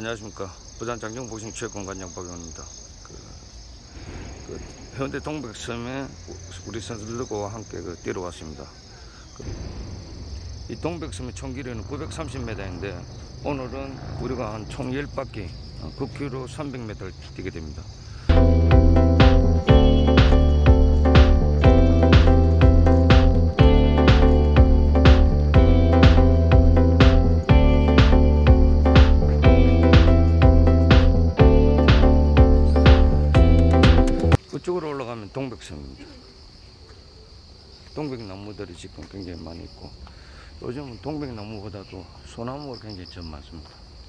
안녕하십니까. 부산 장정보신 체육관장 박용입니다. 해운대 동백섬에 우리 선수들과 함께 뛰러 왔습니다. 이 동백섬의 총 길이는 930m인데 오늘은 우리가 한 총 10바퀴 9km 300m를 뛰게 됩니다. 그쪽으로 올라가면 동백섬입니다. 동백나무들이 지금 굉장히 많이 있고 요즘은 동백나무보다도 소나무가 굉장히 좀 많습니다.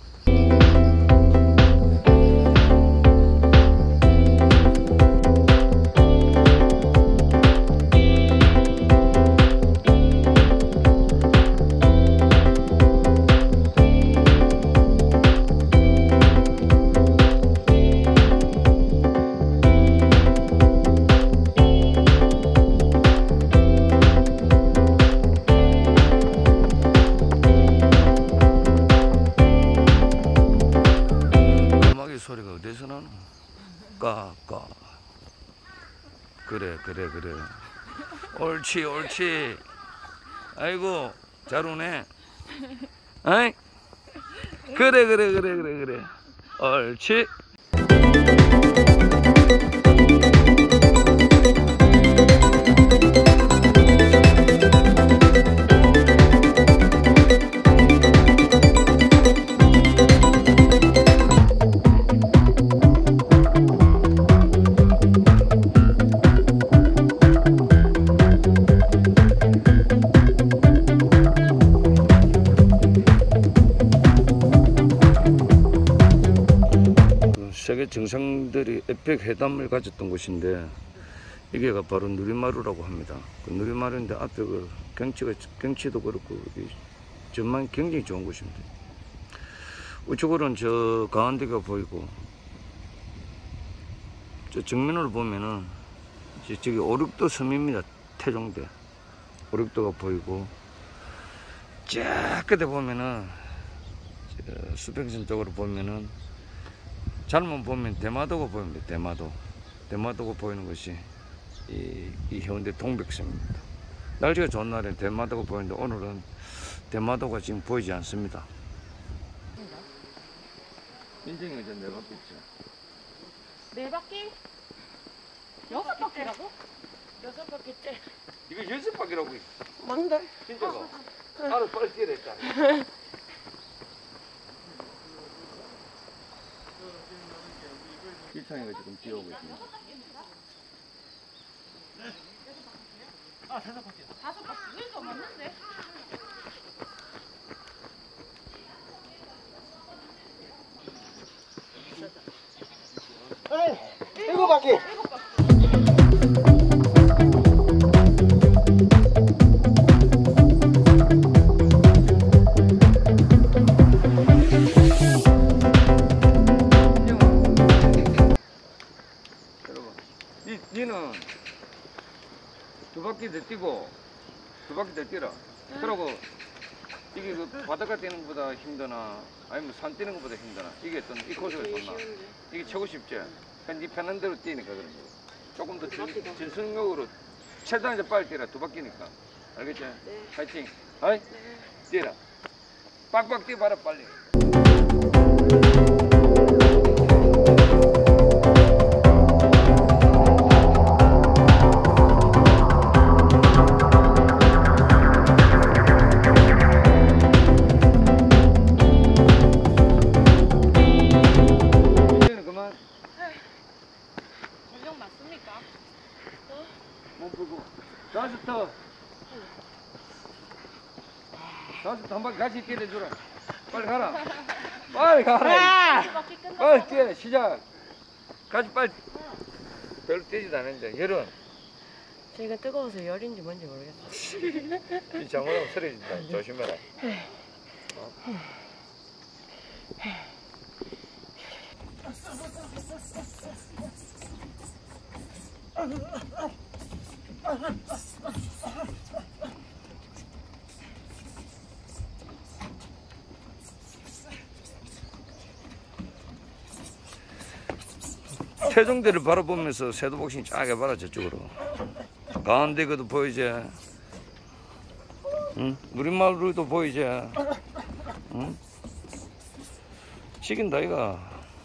소리가 어디서 나노? 까까. 그래. 옳지. 아이고 잘 오네. 아이 그래. 옳지. 세계 정상들이 에펙 회담을 가졌던 곳인데 이게 바로 누리마루라고 합니다. 그 누리마루인데 앞에 그 경치도 그렇고 전망이 굉장히 좋은 곳입니다. 우측으로는 저 가운데가 보이고 저 정면으로 보면은 저기 오륙도 섬입니다. 태종대 오륙도가 보이고 쫙 끝에 보면은 수평선 쪽으로 보면은 잘못 보면 대마도가 보입니다. 대마도가 보이는 것이 이 해운대 동백섬입니다. 날씨가 좋은 날엔 대마도가 보이는데 오늘은 대마도가 지금 보이지 않습니다. 인생이 이제 4바퀴 있죠. 4바퀴? 6바퀴라고? 6바퀴째. 이거 6바퀴라고. 맞는데? 진짜가? 알아 빨리 뛰어야 했잖아. 일창이가 지금 뛰어오고 있습니다. 5바퀴. 5바퀴. 이거 맞는데? 에이, 7바퀴. 니는 2바퀴 더 뛰고 2바퀴 더 뛰라. 그러고 이게 그 바닷가 뛰는 것보다 힘드나 아니면 산 뛰는 것보다 힘드나 이게 어떤 이 코스가 좋나? 이게 최고 쉽지? 그러니까 니 편한 대로 뛰니까 그런 거. 조금 더 전속력으로 최대한 이제 빨리 뛰라. 2바퀴니까 알겠지? 네. 파이팅. 아이? 네. 뛰라. 빡빡 뛰어봐라 빨리. 다섯 한 바퀴 같이 뛰어주라. 빨리 가라. 빨리 뛰어. 시작. 같이 빨리. 별로 뛰지도 않았는데 열은. 제가 뜨거워서 열인지 뭔지 모르겠어. 이 장어랑 쓰러진다. 조심해라. 태종대를 바라보면서 세도복싱 쫙 해봐라 저쪽으로. 가운데 그도 보이지? 응? 누린마루도 보이지? 응? 식인다 이가.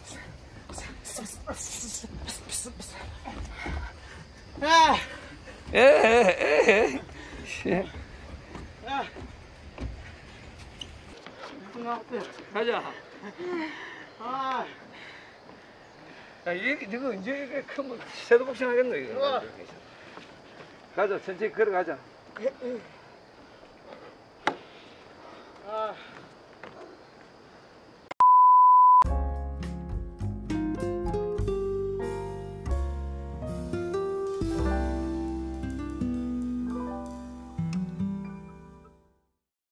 에에에. 가자. 야, 이거 이제 이게 큰 세도복싱 하겠노 이거. 가자, 천천히 걸어가자.